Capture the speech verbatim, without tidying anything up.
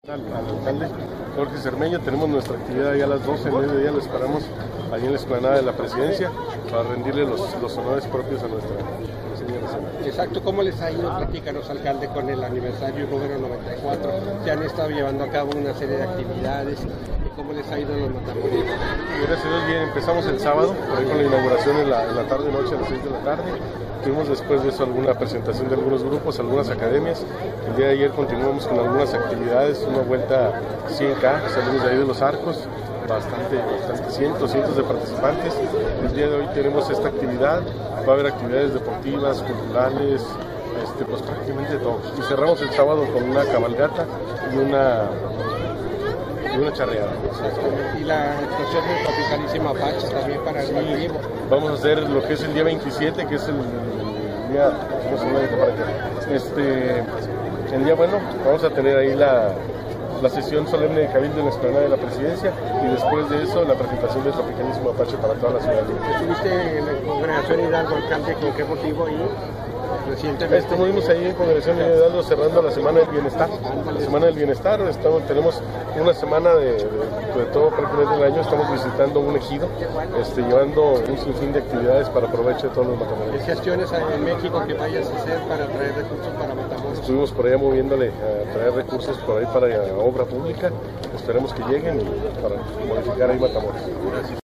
Al, al alcalde Jorge Cermeño, tenemos nuestra actividad ya a las doce, el mediodía lo esperamos allí en la explanada de la presidencia para rendirle los, los honores propios a nuestra señora nacional. Exacto, ¿cómo les ha ido? Platícanos, alcalde, con el aniversario número noventa y cuatro, que han estado llevando a cabo una serie de actividades, y cómo les ha ido en los Matamoros. Gracias a Dios, bien, empezamos el sábado, por ahí con la inauguración en la, en la tarde-noche a las seis de la tarde. Tuvimos después de eso alguna presentación de algunos grupos, algunas academias. El día de ayer continuamos con algunas actividades, una vuelta cien K, salimos de ahí de los arcos, bastante, bastante cientos, cientos de participantes. El día de hoy tenemos esta actividad, va a haber actividades deportivas, culturales, este, pues prácticamente todo. Y cerramos el sábado con una cabalgata y una, y una charreada. Y la actuación del Tropicalísimo Apache también para el sí, vamos a hacer lo que es el día veintisiete, que es el día, ¿cómo se llama? Para que, este, el día bueno, vamos a tener ahí la, la sesión solemne de Cabildo en la explanada de la presidencia y después de eso la presentación del Tropicalísimo Apache para toda la ciudadanía. ¿Estuviste en la Congregación Hidalgo, alcalde? ¿Con qué motivo ahí? Recientemente. Estuvimos ahí en Congregación Hidalgo cerrando la Semana del Bienestar. La Semana del Bienestar, estamos, tenemos una semana de, de, de todo prácticamente el año, estamos visitando un ejido, este, llevando un sinfín de actividades para provecho de todos los matamoros. ¿Qué gestiones hay en México que vayas a hacer para traer recursos para Matamoros? Estuvimos por allá moviéndole a traer recursos por ahí para obra pública, esperemos que lleguen y para modificar ahí Matamoros. Gracias.